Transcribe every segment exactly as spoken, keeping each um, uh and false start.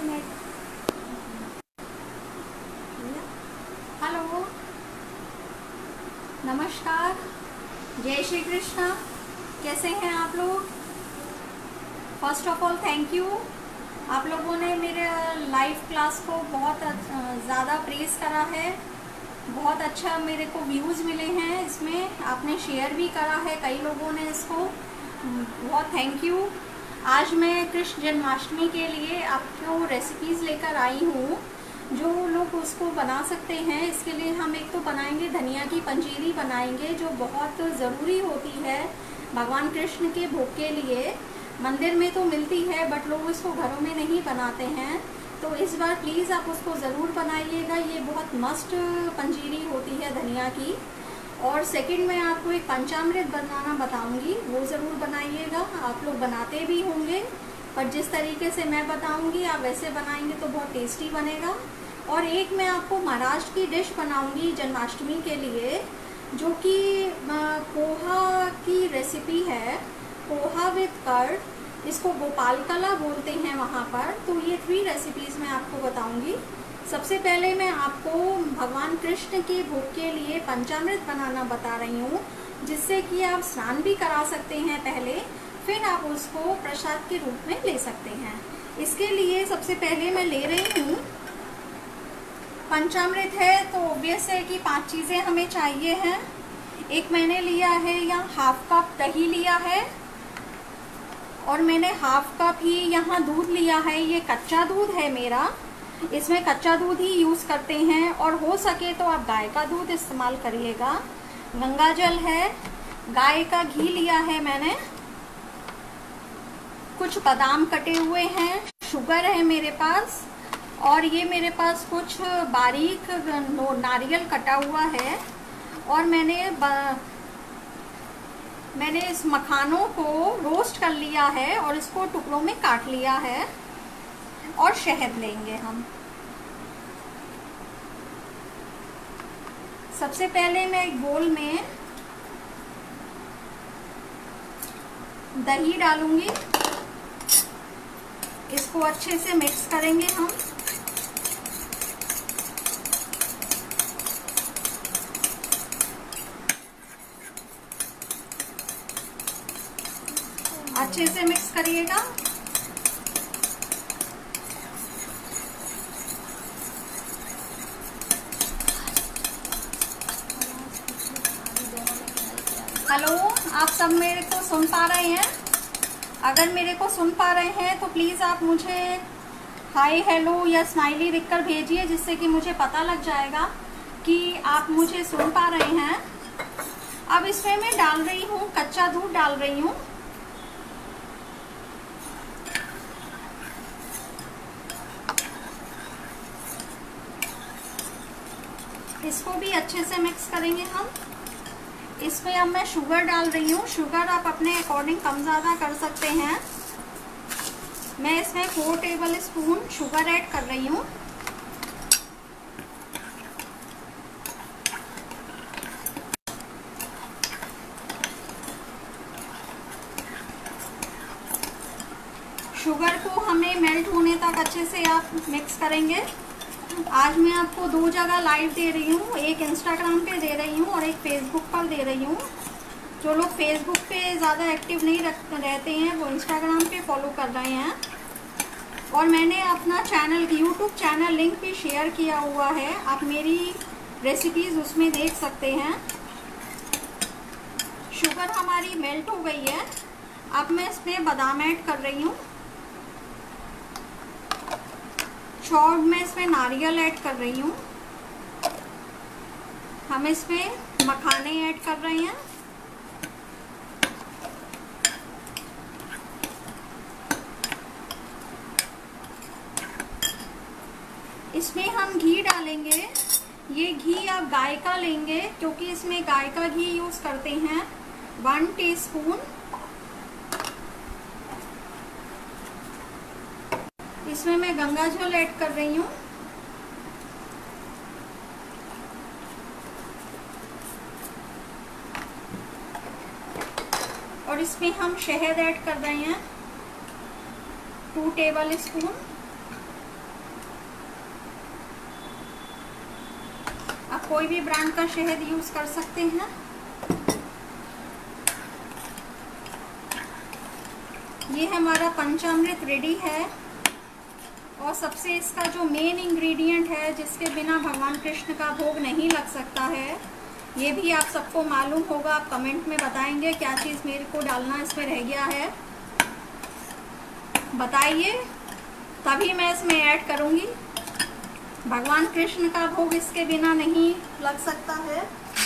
Hello, नमस्कार, जय श्री कृष्णा। कैसे हैं आप लोग? First of all thank you. आप लोगों ने मेरे लाइव क्लास को बहुत ज़्यादा प्रेस करा है, बहुत अच्छा मेरे को व्यूज़ मिले हैं इसमें। आपने शेयर भी करा है कई लोगों ने इसको, बहुत थैंक यू। आज मैं कृष्ण जन्माष्टमी के लिए आपको रेसिपीज़ लेकर आई हूँ जो लोग उसको बना सकते हैं। इसके लिए हम एक तो बनाएंगे धनिया की पंजीरी बनाएंगे, जो बहुत ज़रूरी होती है भगवान कृष्ण के भोग के लिए। मंदिर में तो मिलती है बट लोग इसको घरों में नहीं बनाते हैं, तो इस बार प्लीज़ आप उसको ज़रूर बनाइएगा। ये बहुत मस्त पंजीरी होती है धनिया की। और सेकंड मैं आपको एक पंचामृत बनाना बताऊंगी, वो ज़रूर बनाइएगा। आप लोग बनाते भी होंगे पर जिस तरीके से मैं बताऊंगी आप वैसे बनाएंगे तो बहुत टेस्टी बनेगा। और एक मैं आपको महाराष्ट्र की डिश बनाऊंगी जन्माष्टमी के लिए, जो कि पोहा की रेसिपी है, पोहा विद कर्ड। इसको गोपाल कला बोलते हैं वहाँ पर। तो ये थ्री रेसिपीज़ मैं आपको बताऊंगी। सबसे पहले मैं आपको भगवान कृष्ण के भोग के लिए पंचामृत बनाना बता रही हूँ, जिससे कि आप स्नान भी करा सकते हैं पहले, फिर आप उसको प्रसाद के रूप में ले सकते हैं। इसके लिए सबसे पहले मैं ले रही हूँ पंचामृत है, तो ऑब्वियस है कि पांच चीज़ें हमें चाहिए हैं। एक मैंने लिया है यहाँ हाफ कप दही लिया है, और मैंने हाफ कप ही यहाँ दूध लिया है। ये कच्चा दूध है मेरा, इसमें कच्चा दूध ही यूज़ करते हैं, और हो सके तो आप गाय का दूध इस्तेमाल करिएगा। गंगा जल है, गाय का घी लिया है मैंने, कुछ बादाम कटे हुए हैं, शुगर है मेरे पास, और ये मेरे पास कुछ बारीक नारियल कटा हुआ है। और मैंने मैंने इस मखानों को रोस्ट कर लिया है और इसको टुकड़ों में काट लिया है। और शहद लेंगे हम। सबसे पहले मैं एक बोल में दही डालूंगी, इसको अच्छे से मिक्स करेंगे हम। अच्छे से मिक्स करिएगा। हेलो, आप सब मेरे को सुन पा रहे हैं? अगर मेरे को सुन पा रहे हैं तो प्लीज़ आप मुझे हाय हेलो या स्माइली लिखकर भेजिए, जिससे कि मुझे पता लग जाएगा कि आप मुझे सुन पा रहे हैं। अब इसमें मैं डाल रही हूँ कच्चा दूध डाल रही हूँ। इसको भी अच्छे से मिक्स करेंगे हम। इसमें अब मैं शुगर डाल रही हूँ। शुगर आप अपने अकॉर्डिंग कम ज़्यादा कर सकते हैं। मैं इसमें four tablespoon sugar add कर रही हूँ। शुगर को हमें मेल्ट होने तक अच्छे से आप मिक्स करेंगे। आज मैं आपको दो जगह लाइव दे रही हूँ, एक इंस्टाग्राम पे दे रही हूँ और एक फेसबुक पर दे रही हूँ। जो लोग फेसबुक पे ज़्यादा एक्टिव नहीं रहते हैं वो इंस्टाग्राम पे फॉलो कर रहे हैं। और मैंने अपना चैनल यूट्यूब चैनल लिंक भी शेयर किया हुआ है, आप मेरी रेसिपीज़ उसमें देख सकते हैं। शुगर हमारी मेल्ट हो गई है। अब मैं इसमें बादाम ऐड कर रही हूँ। और मैं इसमें नारियल ऐड कर रही हूँ। हम इसमें मखाने ऐड कर रहे हैं। इसमें हम घी डालेंगे। ये घी आप गाय का लेंगे, क्योंकि इसमें गाय का घी यूज करते हैं। One teaspoon. इसमें मैं गंगा जल ऐड कर रही हूँ। और इसमें हम शहद ऐड कर रहे हैं, टू टेबल स्पून। कोई भी ब्रांड का शहद यूज कर सकते हैं। ये हमारा पंचामृत रेडी है। और सबसे इसका जो मेन इंग्रेडिएंट है जिसके बिना भगवान कृष्ण का भोग नहीं लग सकता है, ये भी आप सबको मालूम होगा। आप कमेंट में बताएंगे क्या चीज़ मेरे को डालना इसमें रह गया है, बताइए, तभी मैं इसमें ऐड करूँगी। भगवान कृष्ण का भोग इसके बिना नहीं लग सकता है।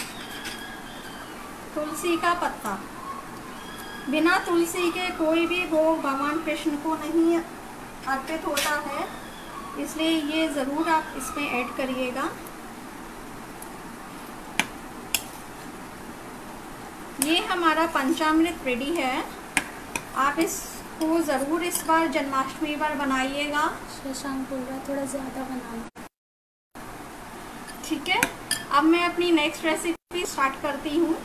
तुलसी का पत्ता, बिना तुलसी के कोई भी भोग भगवान कृष्ण को नहीं अर्पित होता है, इसलिए ये ज़रूर आप इसमें ऐड करिएगा। ये हमारा पंचामृत रेडी है। आप इसको ज़रूर इस बार जन्माष्टमी पर बनाइएगा। शशांक बोल रहा है थोड़ा ज़्यादा बनाना। ठीक है, अब मैं अपनी नेक्स्ट रेसिपी स्टार्ट करती हूँ।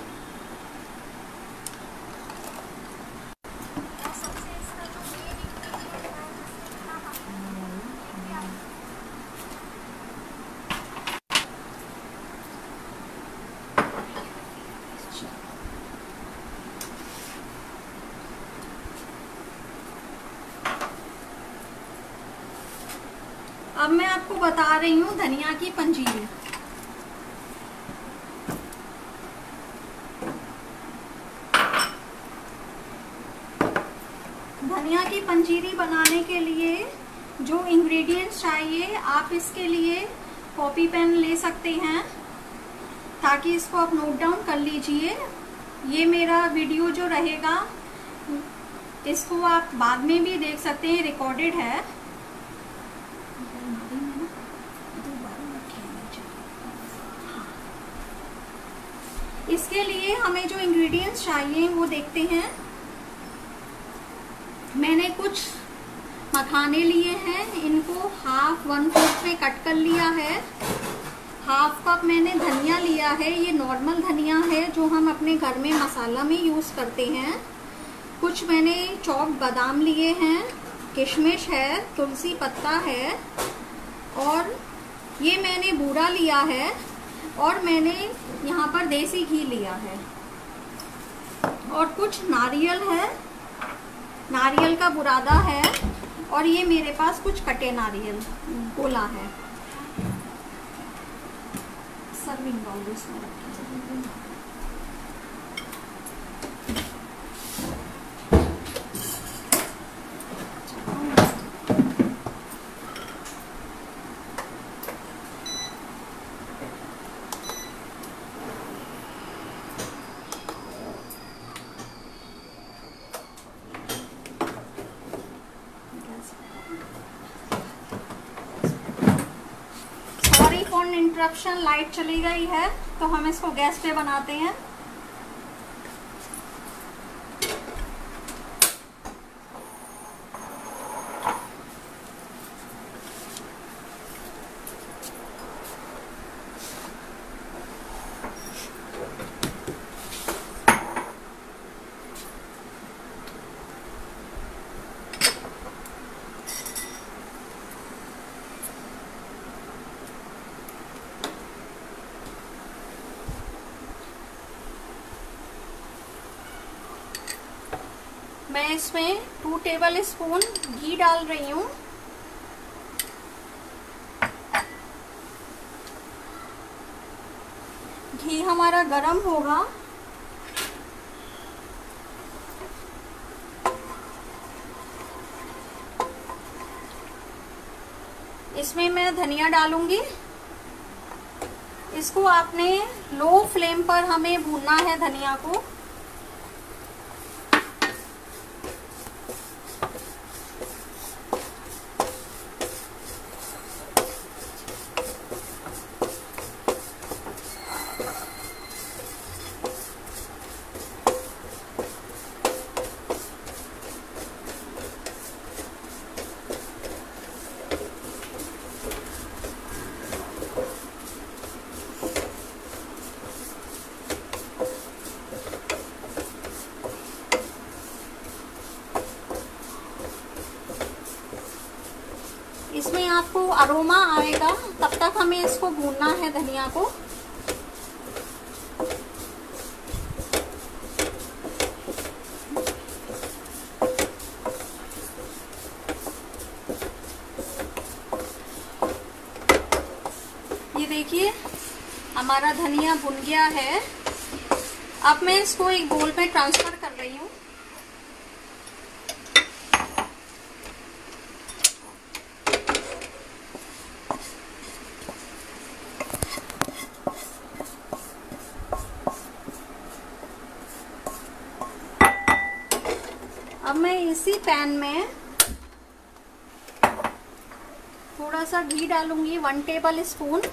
अब मैं आपको बता रही हूँ धनिया की पंजीरी। धनिया की पंजीरी बनाने के लिए जो इंग्रेडिएंट्स चाहिए, आप इसके लिए कॉपी पेन ले सकते हैं ताकि इसको आप नोट डाउन कर लीजिए। ये मेरा वीडियो जो रहेगा इसको आप बाद में भी देख सकते हैं, रिकॉर्डेड है। इसके लिए हमें जो इंग्रेडिएंट्स चाहिए वो देखते हैं। मैंने कुछ मखाने लिए हैं, इनको हाफ वन फोर्थ में कट कर लिया है। हाफ कप मैंने धनिया लिया है, ये नॉर्मल धनिया है जो हम अपने घर में मसाला में यूज़ करते हैं। कुछ मैंने चॉप्ड बादाम लिए हैं, किशमिश है, तुलसी पत्ता है, और ये मैंने बूरा लिया है, और मैंने यहाँ पर देसी घी लिया है, और कुछ नारियल है, नारियल का बुरादा है, और ये मेरे पास कुछ कटे नारियल गोला है। सर्विंग बाउल इसमें रखिए। इंटरप्शन, लाइट चली गई है तो हम इसको गैस पे बनाते हैं। मैं इसमें टू टेबल स्पून घी डाल रही हूँ। घी हमारा गरम होगा। इसमें मैं धनिया डालूंगी। इसको आपने लो फ्लेम पर हमें भूनना है धनिया को। इसमें आपको अरोमा आएगा, तब तक हमें इसको भूनना है धनिया को। देखिए हमारा धनिया भुन गया है। अब मैं इसको एक बोल में ट्रांसफर कर रही हूँ। अब मैं इसी पैन में थोड़ा सा घी डालूंगी, वन टेबल स्पून।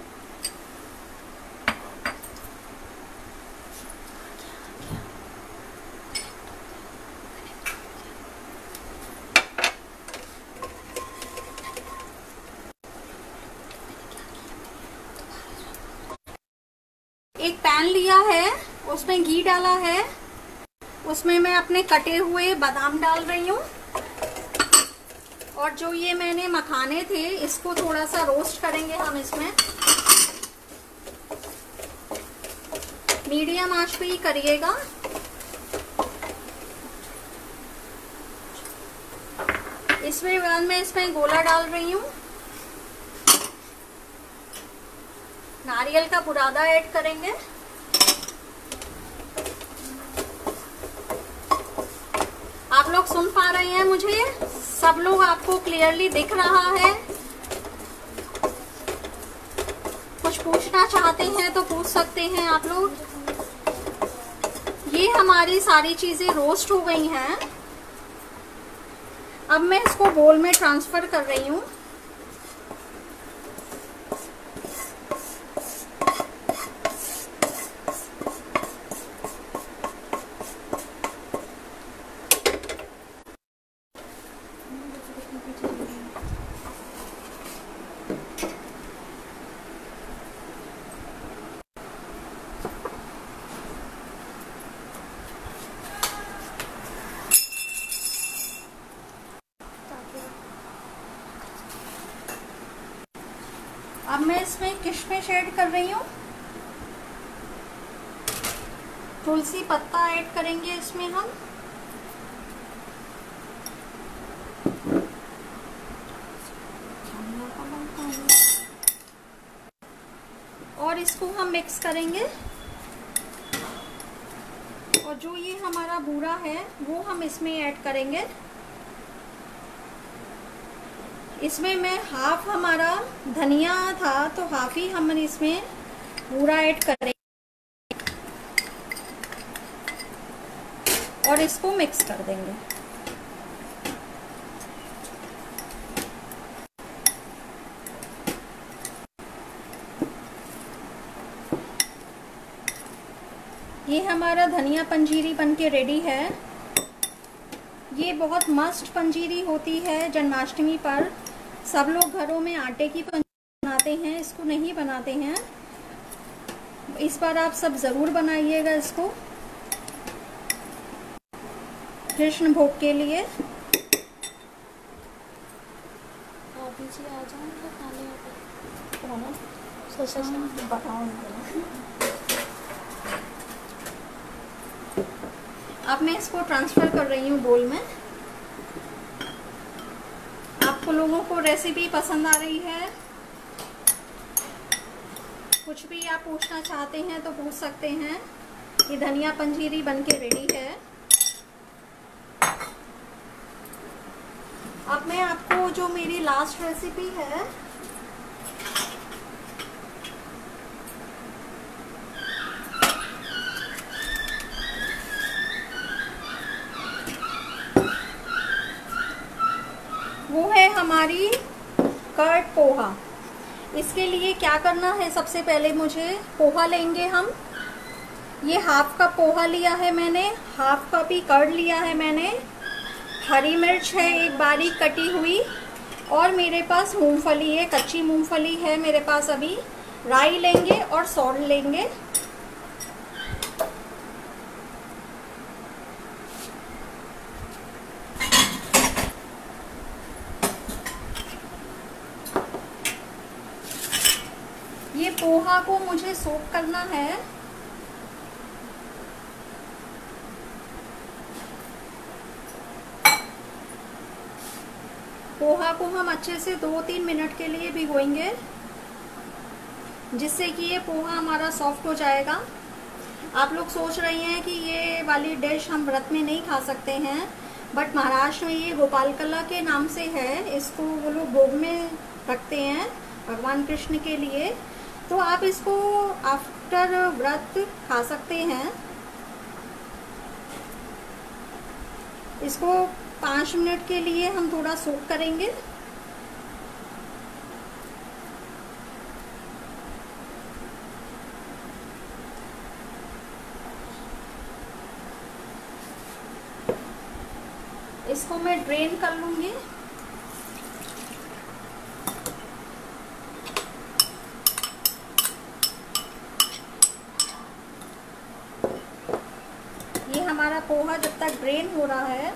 एक पैन लिया है, उसमें घी डाला है, उसमें मैं अपने कटे हुए बादाम डाल रही हूँ। और जो ये मैंने मखाने थे इसको थोड़ा सा रोस्ट करेंगे हम इसमें। मीडियम आंच पे ही करिएगा। इसमें बाद में इसमें गोला डाल रही हूँ। नारियल का बुरादा ऐड करेंगे। आप लोग सुन पा रहे हैं मुझे? सब लोग आपको क्लियरली दिख रहा है? कुछ पूछना चाहते हैं तो पूछ सकते हैं आप लोग। ये हमारी सारी चीजें रोस्ट हो गई हैं। अब मैं इसको बोल में ट्रांसफर कर रही हूँ। अब मैं इसमें किशमिश ऐड कर रही हूँ। तुलसी पत्ता ऐड करेंगे इसमें हम। और इसको हम मिक्स करेंगे। और जो ये हमारा बूरा है वो हम इसमें ऐड करेंगे। इसमें मैं हाफ हमारा धनिया था तो हाफ ही हम इसमें बूरा ऐड करेंगे और इसको मिक्स कर देंगे। ये हमारा धनिया पंजीरी बनके रेडी है। ये बहुत मस्त पंजीरी होती है। जन्माष्टमी पर सब लोग घरों में आटे की पंजीरी बनाते हैं, इसको नहीं बनाते हैं। इस बार आप सब जरूर बनाइएगा इसको कृष्ण भोग के लिए। अभी जी आ जाऊंगा खाने बताओ। अब मैं इसको ट्रांसफर कर रही हूँ बोल में। आपको लोगों को रेसिपी पसंद आ रही है? कुछ भी आप पूछना चाहते हैं तो पूछ सकते हैं। ये धनिया पंजीरी बनके रेडी है। अब मैं आपको जो मेरी लास्ट रेसिपी है वो है हमारी कर्ड पोहा। इसके लिए क्या करना है, सबसे पहले मुझे पोहा लेंगे हम। ये हाफ कप पोहा लिया है मैंने, हाफ कप ही कर्ड लिया है मैंने। हरी मिर्च है एक बारीक कटी हुई, और मेरे पास मूंगफली है, कच्ची मूंगफली है मेरे पास अभी। राई लेंगे और सॉल्ट लेंगे। ये पोहा को मुझे सोक करना है। पोहा को हम अच्छे से दो तीन मिनट के लिए भिगोएंगे। जिससे कि ये पोहा हमारा सॉफ्ट हो जाएगा। आप लोग सोच रहे हैं कि ये वाली डिश हम व्रत में नहीं खा सकते हैं, बट महाराष्ट्र में ये गोपालकला के नाम से है, इसको वो लोग भोग में रखते हैं भगवान कृष्ण के लिए। तो आप इसको आफ्टर व्रत खा सकते हैं। इसको पाँच मिनट के लिए हम थोड़ा सोक करेंगे। इसको मैं ड्रेन कर लूंगी। ये हमारा पोहा जब तक ड्रेन हो रहा है,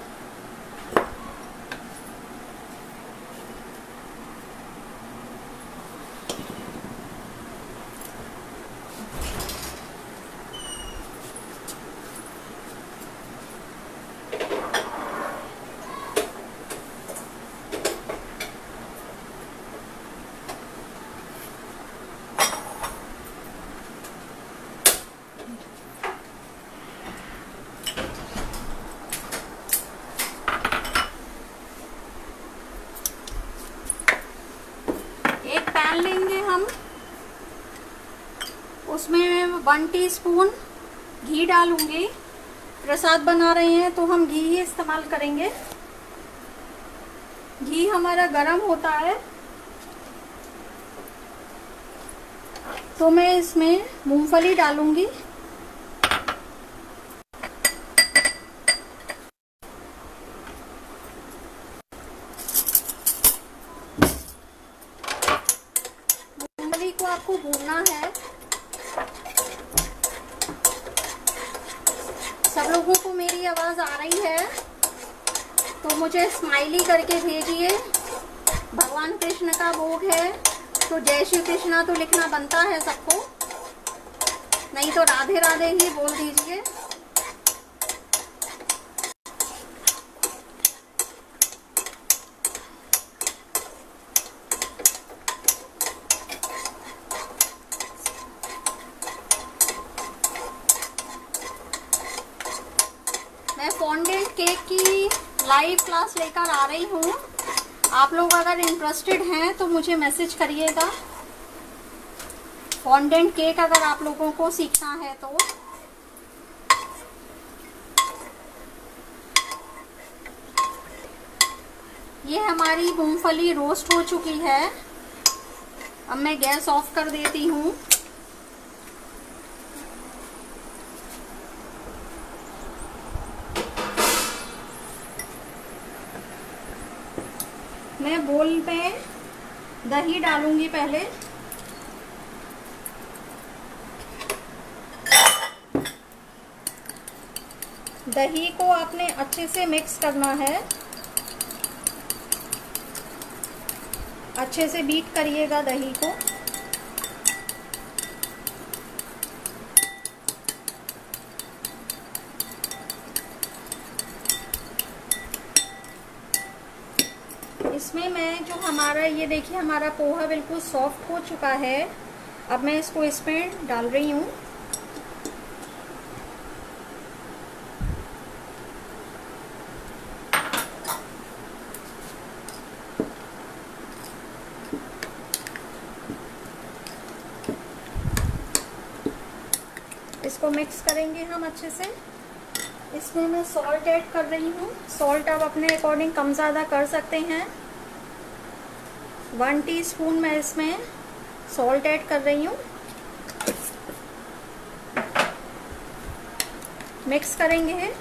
पैन लेंगे हम, उसमें वन टीस्पून घी डालूंगी। प्रसाद बना रहे हैं तो हम घी ही इस्तेमाल करेंगे। घी हमारा गरम होता है तो मैं इसमें मूंगफली डालूंगी। मूंगफली को आपको भूनना है। सब लोगों को मेरी आवाज आ रही है तो मुझे स्माइली करके भेजिए। भगवान कृष्ण का भोग है तो जय श्री कृष्णा तो लिखना बनता है सबको, नहीं तो राधे राधे ही बोल दीजिए। मैं फॉन्डेंट केक की लाइव क्लास लेकर आ रही हूँ। आप लोग अगर इंटरेस्टेड हैं तो मुझे मैसेज करिएगा। फॉन्डेंट केक अगर आप लोगों को सीखना है तो। ये हमारी मूंगफली रोस्ट हो चुकी है। अब मैं गैस ऑफ कर देती हूँ। मैं बोल में दही डालूंगी पहले। दही को आपने अच्छे से मिक्स करना है, अच्छे से बीट करिएगा दही को। इसमें मैं जो हमारा ये देखिए हमारा पोहा बिल्कुल सॉफ्ट हो चुका है। अब मैं इसको इसमें डाल रही हूँ। इसको मिक्स करेंगे हम अच्छे से। इसमें मैं सॉल्ट ऐड कर रही हूँ। सॉल्ट आप अपने अकॉर्डिंग कम ज़्यादा कर सकते हैं। वन टीस्पून मैं इसमें सॉल्ट ऐड कर रही हूँ। मिक्स करेंगे।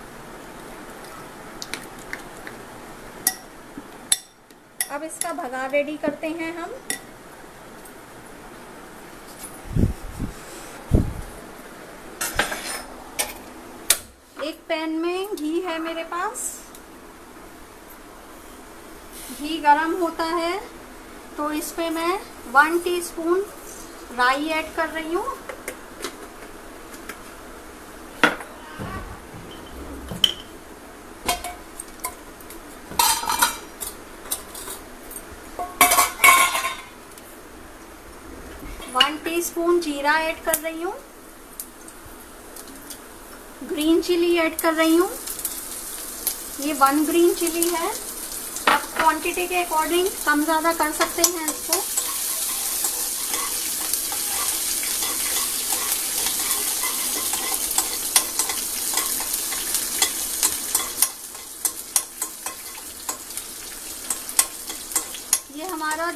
अब इसका भगार रेडी करते हैं हम। एक पैन में घी है मेरे पास। घी गरम होता है तो इसमें मैं वन टीस्पून राई ऐड कर रही हूँ। वन टीस्पून जीरा ऐड कर रही हूँ, ग्रीन चिली ऐड कर रही हूँ, ये वन ग्रीन चिली है। आप क्वांटिटी के अकॉर्डिंग कम ज़्यादा कर सकते हैं इसको। ये हमारा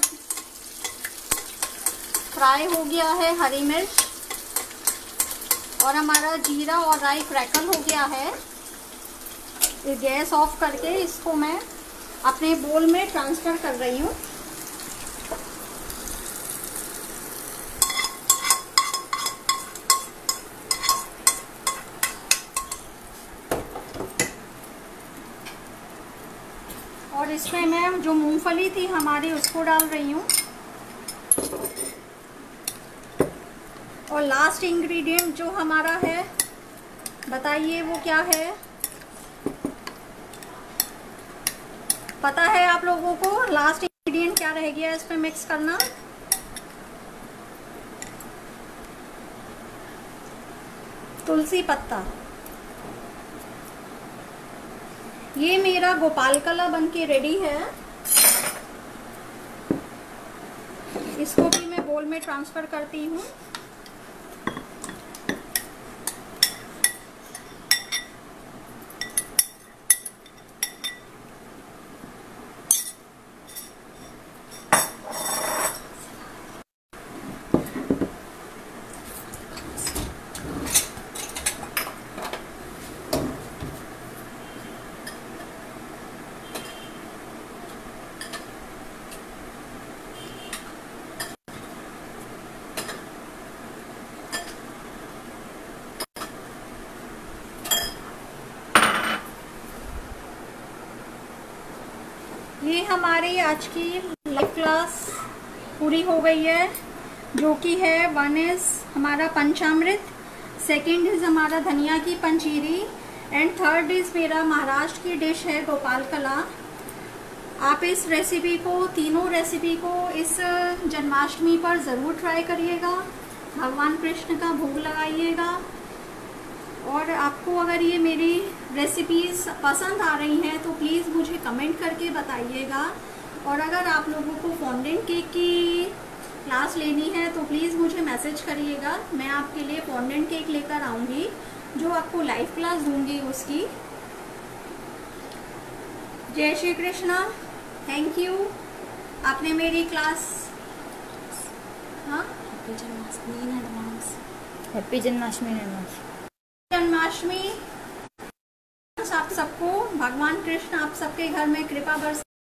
फ्राई हो गया है हरी मिर्च, और हमारा जीरा और राई क्रैकल हो गया है। ये गैस ऑफ करके इसको मैं अपने बोल में ट्रांसफर कर रही हूँ। और इसमें मैं जो मूंगफली थी हमारी उसको डाल रही हूँ। और लास्ट इंग्रेडिएंट जो हमारा है, बताइए वो क्या है? पता है आप लोगों को लास्ट इंग्रेडिएंट क्या रह गया इसमें मिक्स करना? तुलसी पत्ता। ये मेरा गोपालकला बनके रेडी है। इसको भी मैं बोल में ट्रांसफर करती हूँ। ये हमारी आज की लाइव क्लास पूरी हो गई है, जो कि है वन इज हमारा पंचामृत, सेकंड इज हमारा धनिया की पंजीरी, एंड थर्ड इज मेरा महाराष्ट्र की डिश है गोपालकला। आप इस रेसिपी को, तीनों रेसिपी को इस जन्माष्टमी पर ज़रूर ट्राई करिएगा, भगवान कृष्ण का भोग लगाइएगा। और आपको अगर ये मेरी रेसिपीज़ पसंद आ रही हैं तो प्लीज़ मुझे कमेंट करके बताइएगा। और अगर आप लोगों को फॉन्डेंट केक की क्लास लेनी है तो प्लीज़ मुझे मैसेज करिएगा, मैं आपके लिए फॉन्डेंट केक लेकर आऊँगी, जो आपको लाइव क्लास दूँगी उसकी। जय श्री कृष्णा, थैंक यू। आपने मेरी क्लास, हाँ, happy Janmashtami in advance. Happy Janmashtami in advance. Janmashtami आप सबको, भगवान कृष्ण आप सबके घर में कृपा बरसाए।